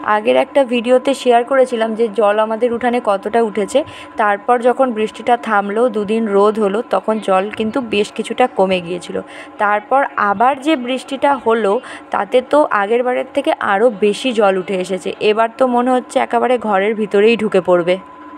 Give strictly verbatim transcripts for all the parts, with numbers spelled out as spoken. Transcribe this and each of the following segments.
আগের একটা ভিডিওতে শেয়ার করেছিলাম যে জল আমাদের উঠানে কতটা উঠেছে। তারপর যখন বৃষ্টিটা থামলো, দুদিন রোদ হলো, তখন জল কিন্তু বেশ কিছুটা কমে গিয়েছিল। তারপর আবার যে বৃষ্টিটা হলো তাতে তো আগের বারের থেকে আরও বেশি জল উঠে এসেছে। এবার তো মনে হচ্ছে একেবারে ঘরের ভিতরেই ঢুকে পড়বে।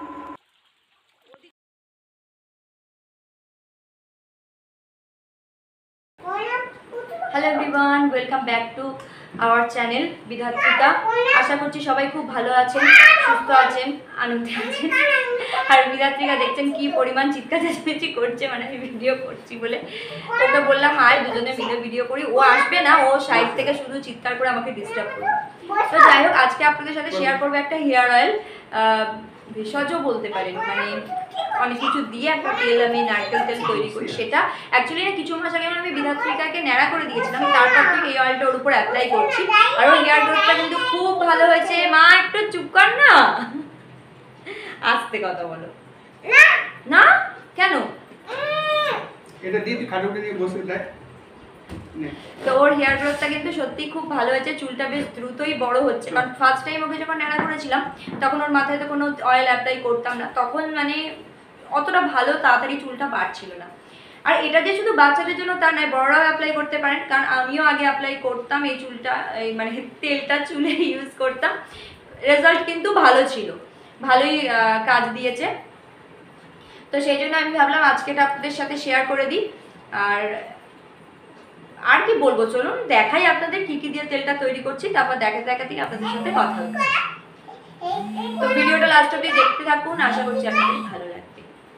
Hello everyone, welcome back to our channel Bidhatrika. আশা করছি সবাই খুব ভালো আছেন, সুস্থ আছেন, আনন্দে আছেন। আর বিধাত্রিকা দেখছেন কি পরিমাণ চিৎকার চেঁচামেচি করছে, মানে আমি ভিডিও করছি বলে। ওকে বললাম আয় দুজনে মিলে ভিডিও করি। ও আসবে না, ও সাইড থেকে শুধু চিৎকার করে আমাকে ডিস্টার্ব করবে। তো যাই হোক, আজকে আপনাদের সাথে শেয়ার করবো একটা হেয়ার অয়েল, ভেষজও বলতে পারেন, মানে অনেক কিছু দিয়ে একটা তেল, আমি নারকেল তেল তৈরি করি। সেটা অ্যাকচুয়ালি না কিছু মাস আগে আমি বিধাত্রিকাকে ন্যাড়া করে দিয়েছিলাম, তারপর থেকে এই অয়েলটা ওর উপর অ্যাপ্লাই করছি। আর ওর হেয়ার গ্রোথটা কিন্তু খুব ভালো হয়েছে। মা একটু চুপ কর না, আস্তে কথা বলো না। কেন এটা দিয়ে তুই খাটুকে দিয়ে বসে দেখ। তো ওর হেয়ার গ্রোথটা কিন্তু সত্যি খুব ভালো হয়েছে, চুলটা বেশ দ্রুতই বড় হচ্ছে। কারণ ফার্স্ট টাইম ওকে যখন ন্যাড়া করেছিলাম তখন ওর মাথায় তো কোনো অয়েল অ্যাপ্লাই করতাম না, তখন মানে অতটা ভালো তাড়াতাড়ি চুলটা বাড়ছিল না। আর এটা যে শুধু বাচ্চাদের জন্য তা নয়, বড়রাও অ্যাপ্লাই করতে পারেন, কারণ আমিও আগে অ্যাপ্লাই করতাম এই চুলটা, এই মানে তেলটা চুলে ইউজ করতাম। রেজাল্ট কিন্তু ভালো ছিল, ভালোই কাজ দিয়েছে। তো সেই জন্য আমি ভাবলাম আজকে এটা আপনাদের সাথে শেয়ার করে দিই। আর আর কি বলবো, চলুন দেখাই আপনাদের কি কি দিয়ে তেলটা তৈরি করছি, তারপর দেখাতে দেখাতেই আপনাদের সাথে কথা হবে। তো ভিডিওটা লাস্ট অবধি দেখতে থাকুন, আশা করছি আপনাদের ভালো লাগবে।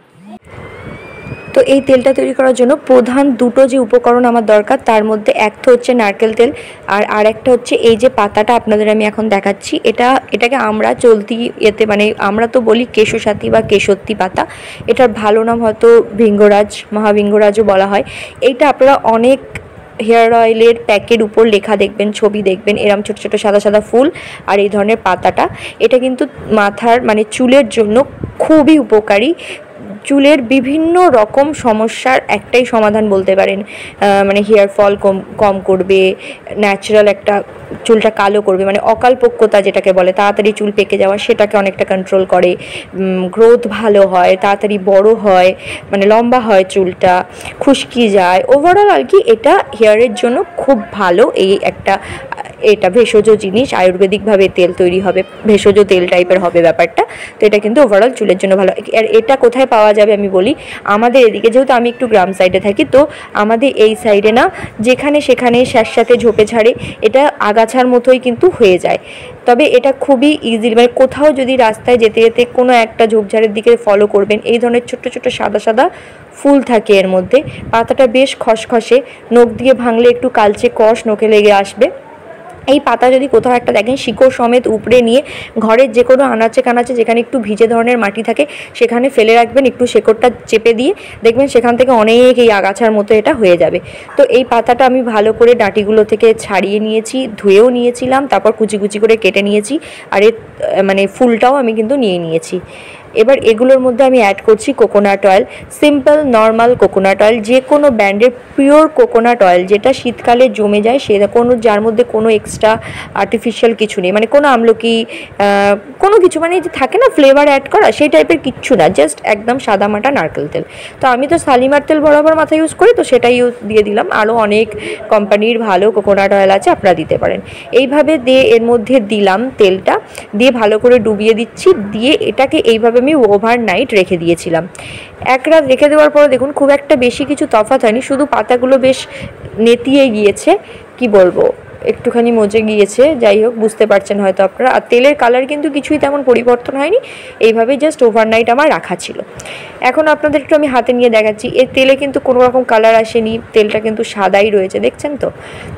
তো এই তেলটা তৈরি করার জন্য প্রধান দুটো যে উপকরণ আমার দরকার, তার মধ্যে একটা হচ্ছে নারকেল তেল, আর আর একটা হচ্ছে এই যে পাতাটা আপনাদের আমি এখন দেখাচ্ছি। এটা এটাকে আমরা চলতি এতে মানে আমরা তো বলি কেশসাথী বা কেশত্তি পাতা, এটার ভালো নাম হয়তো ভিঙ্গরাজ, মহাভিঙ্গরাজও বলা হয়। এইটা আপনারা অনেক হেয়ার অয়েলের প্যাকের উপর লেখা দেখবেন, ছবি দেখবেন, এরম ছোটো ছোটো সাদা সাদা ফুল আর এই ধরনের পাতাটা। এটা কিন্তু মাথার মানে চুলের জন্য খুবই উপকারী। চুলের বিভিন্ন রকম সমস্যার একটাই সমাধান বলতে পারেন, মানে হেয়ার ফল কম কম করবে, ন্যাচারাল একটা চুলটা কালো করবে, মানে অকালপক্যতা যেটাকে বলে, তাড়াতাড়ি চুল পেকে যাওয়া, সেটাকে অনেকটা কন্ট্রোল করে। গ্রোথ ভালো হয়, তাড়াতাড়ি বড় হয়, মানে লম্বা হয় চুলটা, খুশকি যায়। ওভারঅল আর কি এটা হেয়ারের জন্য খুব ভালো। এই একটা এটা ভেষজ জিনিস, আয়ুর্বেদিকভাবে তেল তৈরি হবে, ভেষজ তেল টাইপের হবে ব্যাপারটা। তো এটা কিন্তু ওভারঅল চুলের জন্য ভালো। আর এটা কোথায় পাওয়া যাবে আমি বলি, আমাদের এদিকে যেহেতু আমি একটু গ্রাম সাইডে থাকি, তো আমাদের এই সাইডে না যেখানে সেখানে স্যাঁতস্যাঁতে ঝোপে ঝাড়ে এটা আগাছার মতোই কিন্তু হয়ে যায়। তবে এটা খুবই ইজি, মানে কোথাও যদি রাস্তায় যেতে যেতে কোনো একটা ঝোপঝাড়ের দিকে ফলো করবেন, এই ধরনের ছোট্ট ছোট্ট সাদা সাদা ফুল থাকে এর মধ্যে। পাতাটা বেশ খসখসে, নখ দিয়ে ভাঙলে একটু কালচে কষ নখে লেগে আসবে। এই পাতা যদি কোথাও একটা দেখেন, শিকড় সমেত উপড়ে নিয়ে ঘরের যে কোনো আনাচে কানাচে যেখানে একটু ভিজে ধরনের মাটি থাকে সেখানে ফেলে রাখবেন, একটু শেকড়টা চেপে দিয়ে দেখবেন সেখান থেকে অনেক এই আগাছার মতো এটা হয়ে যাবে। তো এই পাতাটা আমি ভালো করে ডাঁটিগুলো থেকে ছাড়িয়ে নিয়েছি, ধুয়েও নিয়েছিলাম, তারপর কুচি কুচি করে কেটে নিয়েছি। আর এর মানে ফুলটাও আমি কিন্তু নিয়ে নিয়েছি। এবার এগুলোর মধ্যে আমি অ্যাড করছি coconut oil, simple normal coconut oil, যে কোনো ব্র্যান্ডের পিওর কোকোনাট অয়েল, যেটা শীতকালে জমে যায়, সে কোনো যার মধ্যে কোনো এক্সট্রা আর্টিফিশিয়াল কিছু নেই, মানে কোনো আমলকি কোনো কিছু মানে যে থাকে না ফ্লেভার অ্যাড করা, সেই টাইপের কিচ্ছু না, জাস্ট একদম সাদামাটা নারকেল তেল। তো আমি তো শালিমার তেল বরাবর মাথায় ইউজ করি, তো সেটাই ইউজ দিয়ে দিলাম। আরও অনেক কোম্পানির ভালো কোকোনাট অয়েল আছে, আপনারা দিতে পারেন। এইভাবে দিয়ে এর মধ্যে দিলাম তেলটা, দিয়ে ভালো করে ডুবিয়ে দিচ্ছি, দিয়ে এটাকে এইভাবে আমি ওভারনাইট রেখে দিয়েছিলাম। এক রাত রেখে দেওয়ার পর দেখুন খুব একটা বেশি কিছু তফাৎ হয়নি, শুধু পাতাগুলো বেশ নেতিয়ে গিয়েছে, কি বলবো একটুখানি মজে গিয়েছে। যাই হোক, বুঝতে পারছেন হয়তো আপনারা। আর তেলের কালার কিন্তু কিছুই তেমন পরিবর্তন হয়নি, এইভাবেই জাস্ট ওভারনাইট আমার রাখা ছিল। এখন আপনাদের একটু আমি হাতে নিয়ে দেখাচ্ছি, এর তেলে কিন্তু কোনো রকম কালার আসেনি, তেলটা কিন্তু সাদাই রয়েছে, দেখছেন তো।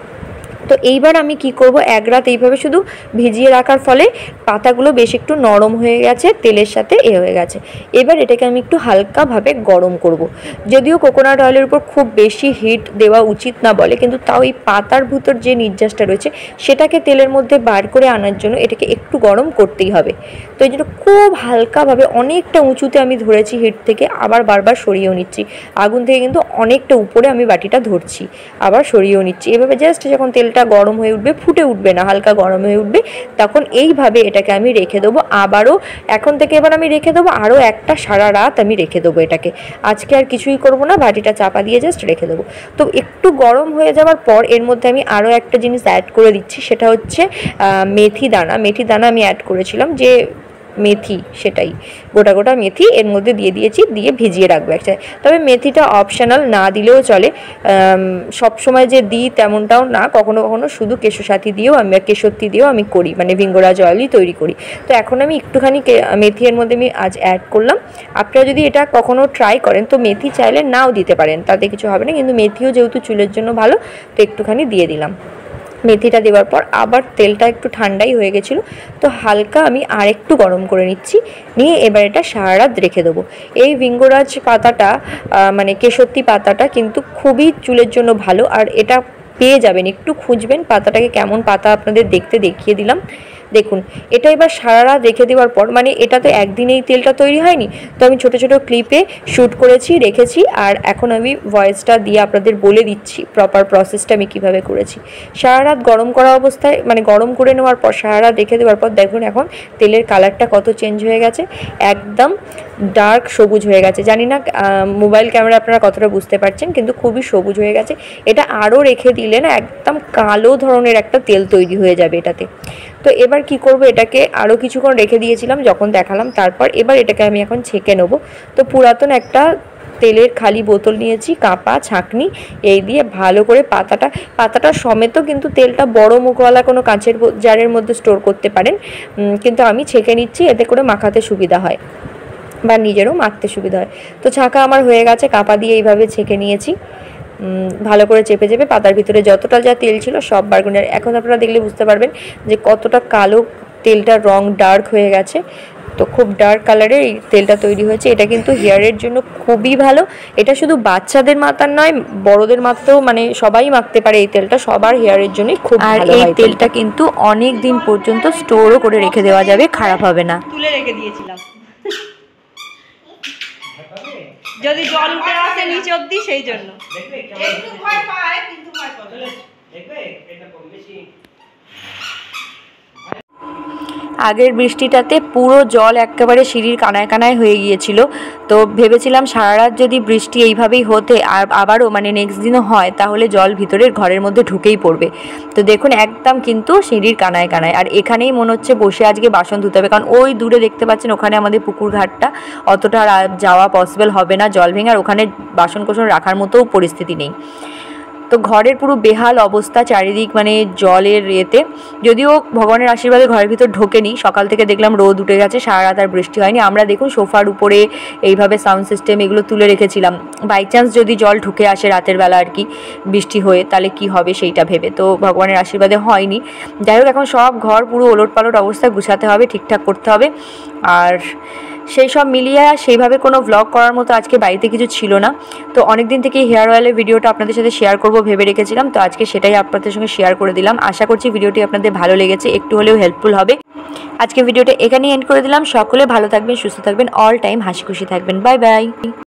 তো এইবার আমি কি করব, এক রাত এইভাবে শুধু ভিজিয়ে রাখার ফলে পাতাগুলো বেশ একটু নরম হয়ে গেছে, তেলের সাথে এ হয়ে গেছে। এবার এটাকে আমি একটু হালকাভাবে গরম করব। যদিও কোকোনাট অয়েলের উপর খুব বেশি হিট দেওয়া উচিত না বলে, কিন্তু তাও এই পাতার ভিতর যে নির্যাসটা রয়েছে সেটাকে তেলের মধ্যে বার করে আনার জন্য এটাকে একটু গরম করতেই হবে। তো এই জন্য খুব হালকাভাবে অনেকটা উঁচুতে আমি ধরেছি হিট থেকে, আবার বারবার সরিয়েও নিচ্ছি। আগুন থেকে কিন্তু অনেকটা উপরে আমি বাটিটা ধরছি, আবার সরিয়েও নিচ্ছি। এভাবে জাস্ট যখন তেলটা তেলটা গরম হয়ে উঠবে, ফুটে উঠবে না, হালকা গরম হয়ে উঠবে, তখন এইভাবে এটাকে আমি রেখে দেবো। আবারও এখন থেকে এবার আমি রেখে দেবো আরও একটা সারা রাত আমি রেখে দেবো এটাকে। আজকে আর কিছুই করব না, বাটিটা চাপা দিয়ে জাস্ট রেখে দেবো। তো একটু গরম হয়ে যাওয়ার পর এর মধ্যে আমি আরও একটা জিনিস অ্যাড করে দিচ্ছি, সেটা হচ্ছে মেথি দানা। মেথি দানা আমি অ্যাড করেছিলাম, যে মেথি সেটাই গোটা গোটা মেথি এর মধ্যে দিয়ে দিয়েছি, দিয়ে ভিজিয়ে রাখবো একসাথে। তবে মেথিটা অপশনাল, না দিলেও চলে, সব সময় যে দিই তেমনটাও না, কখনো কখনো শুধু কেশোসাথী দিয়েও আমি কেশরতি দিয়েও আমি করি, মানে ভিঙ্গরাজ অয়েলই তৈরি করি। তো এখন আমি একটুখানি মেথি এর মধ্যে আমি আজ অ্যাড করলাম। আপনারা যদি এটা কখনো ট্রাই করেন তো মেথি চাইলে নাও দিতে পারেন, তাতে কিছু হবে না, কিন্তু মেথিও যেহেতু চুলের জন্য ভালো তো একটুখানি দিয়ে দিলাম। মেথিটা দেওয়ার পর আবার তেলটা একটু ঠান্ডাই হয়ে গেছিলো, তো হালকা আমি আর একটু গরম করে নিচ্ছি, নিয়ে এবার এটা সারা রাত রেখে দেবো। এই ভিঙ্গরাজ পাতাটা মানে কেশরতি পাতাটা কিন্তু খুবই চুলের জন্য ভালো, আর এটা পেয়ে যাবেন, একটু খুঁজবেন পাতাটাকে, কেমন পাতা আপনাদের দেখতে দেখিয়ে দিলাম। দেখুন এটা এবার সারা রাত রেখে দেওয়ার পর, মানে এটা তো একদিনেই তেলটা তৈরি হয়নি, তো আমি ছোট ছোট ক্লিপে শ্যুট করেছি, রেখেছি, আর এখন আমি ভয়েসটা দিয়ে আপনাদের বলে দিচ্ছি প্রপার প্রসেসটা আমি কীভাবে করেছি। সারা রাত গরম করা অবস্থায়, মানে গরম করে নেওয়ার পর সারা রাত রেখে দেওয়ার পর দেখুন এখন তেলের কালারটা কত চেঞ্জ হয়ে গেছে, একদম ডার্ক সবুজ হয়ে গেছে। জানি না মোবাইল ক্যামেরা আপনারা কতটা বুঝতে পারছেন, কিন্তু খুবই সবুজ হয়ে গেছে। এটা আরও রেখে দিলে না একদম কালো ধরনের একটা তেল তৈরি হয়ে যাবে এটাতে। তো এবার কি করব, এটাকে আরও কিছুক্ষণ রেখে দিয়েছিলাম যখন দেখালাম, তারপর এবার এটাকে আমি এখন ছেঁকে নেব। তো পুরাতন একটা তেলের খালি বোতল নিয়েছি, কাঁপা ছাঁকনি, এই দিয়ে ভালো করে পাতাটা পাতাটা সমেতও কিন্তু তেলটা বড় মুখওয়ালা কোনো কাঁচের জারের মধ্যে স্টোর করতে পারেন, কিন্তু আমি ছেঁকে নিচ্ছি, এতে করে মাখাতে সুবিধা হয় বা নিজেরও মাখতে সুবিধা হয়। তো ছাঁকা আমার হয়ে গেছে, কাঁপা দিয়ে এইভাবে ছেঁকে নিয়েছি, ভালো করে চেপে চেপে পাতার ভিতরে যতটা যা তেল ছিল সব বার করে। এখন আপনারা দেখলে বুঝতে পারবেন যে কতটা কালো তেলটার রং ডার্ক হয়ে গেছে। তো খুব ডার্ক কালারের এই তেলটা তৈরি হয়েছে। এটা কিন্তু হেয়ারের জন্য খুবই ভালো, এটা শুধু বাচ্চাদের মাথার নয়, বড়দের মাথাতেও মানে সবাই মাখতে পারে এই তেলটা, সবার হেয়ারের জন্যই খুব ভালো। আর এই তেলটা কিন্তু অনেক দিন পর্যন্ত স্টোরও করে রেখে দেওয়া যাবে, খারাপ হবে না। তুলে রেখে দিয়েছিলাম, যদি জল উঠে আসে নিচে অব্দি, সেই জন্য একটু ভয় পায়, কিন্তু ভয় পাবে না। দেখবে এটা কম বেশি। আগের বৃষ্টিটাতে পুরো জল একেবারে সিঁড়ির কানায় কানায় হয়ে গিয়েছিল, তো ভেবেছিলাম সারা রাত যদি বৃষ্টি এইভাবেই হতে আর আবারও মানে নেক্সট দিনও হয়, তাহলে জল ভিতরের ঘরের মধ্যে ঢুকেই পড়বে। তো দেখুন একদম কিন্তু সিঁড়ির কানায় কানায়, আর এখানেই মনে হচ্ছে বসে আজকে বাসন ধুতে হবে, কারণ ওই দূরে দেখতে পাচ্ছেন ওখানে আমাদের পুকুর ঘাটটা, অতটা যাওয়া পসিবল হবে না জল ভেঙে, আর ওখানে বাসন কোসন রাখার মতোও পরিস্থিতি নেই। তো ঘরের পুরো বেহাল অবস্থা, চারিদিক মানে জলের এতে। যদিও ভগবানের আশীর্বাদে ঘরের ভিতর ঢোকেনি, সকাল থেকে দেখলাম রোদ উঠে গেছে, সারা রাত আর বৃষ্টি হয়নি। আমরা দেখুন সোফার উপরে এইভাবে সাউন্ড সিস্টেম এগুলো তুলে রেখেছিলাম, বাই চান্স যদি জল ঢুকে আসে রাতের বেলা আর কি বৃষ্টি হয়ে, তাহলে কি হবে সেইটা ভেবে। তো ভগবানের আশীর্বাদে হয়নি। যাই হোক এখন সব ঘর পুরো ওলট পালট অবস্থা, গুছাতে হবে, ঠিকঠাক করতে হবে। আর সেই সব মিলিয়ে সেইভাবে কোনো ভ্লগ করার মতো আজকে বাড়িতে কিছু ছিল না। তো অনেক দিন থেকে হেয়ার অয়েলের ভিডিওটা আপনাদের সাথে শেয়ার করব ভেবে রেখেছিলাম, তো আজকে সেটাই আপনাদের সঙ্গে শেয়ার করে দিলাম। আশা করছি ভিডিওটি আপনাদের ভালো লেগেছে, একটু হলেও হেল্পফুল হবে। আজকে ভিডিওটা এখানেই এন্ড করে দিলাম। সকলে ভালো থাকবেন, সুস্থ থাকবেন, অল টাইম হাসি খুশি থাকবেন। Bye by.